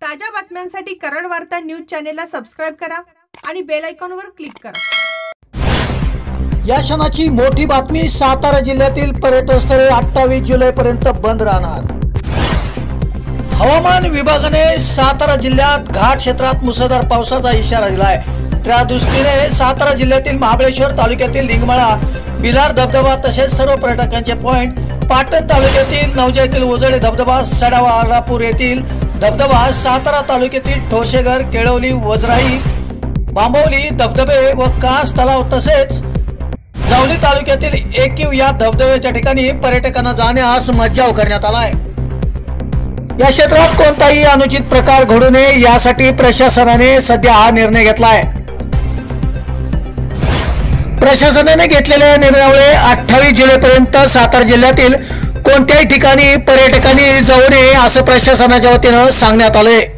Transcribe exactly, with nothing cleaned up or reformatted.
ताज्या बातम्यांसाठी करड वार्ता न्यूज चॅनेलला सबस्क्राइब करा आणि बेल आयकॉनवर क्लिक करा। या क्षणाची मोठी बातमी, सातारा जिल्ह्यातील पर्यटन स्थळे अठ्ठावीस जुलै पर्यंत बंद राहणार। हवामान विभागाने सातारा जिल्ह्यात घाट क्षेत्रात मुसळधार पावसाचा इशारा दिला आहे। त्या दृष्टीने सातारा जिल्ह्यातील महाबळेश्वर तालुक्यातील लिंगमाळा, बिलार धबधबा तसेच सर्व पर्यटकांचे पॉइंट, पाटण तालुक्यातील नवजा येथील ओझडे धबधबा, सडावा आरापूर येथील धबधबा, सातारा तालुक्यातील ठोसेघर, केळवली, वजराई, बांबवली धबधबे व कास तलाव तसेच जावली तालुक्यातील एकीव या धबधब्याच्या ठिकाणी पर्यटकांना जाण्यास मज्जाव करण्यात आला आहे। या क्षेत्रात कोणताही अनुचित प्रकार घडू नये यासाठी प्रशासनाने सध्या हा निर्णय घेतला आहे। प्रशासनाने घेतलेल्या निर्णयामुळे अठ्ठावीस जुलै पर्यंत सातारा जिल्ह्यातील कोणत्याही ठिकाणी पर्यटकांनी जाऊ नये असं प्रशासनाच्या वतीने सांगण्यात आले।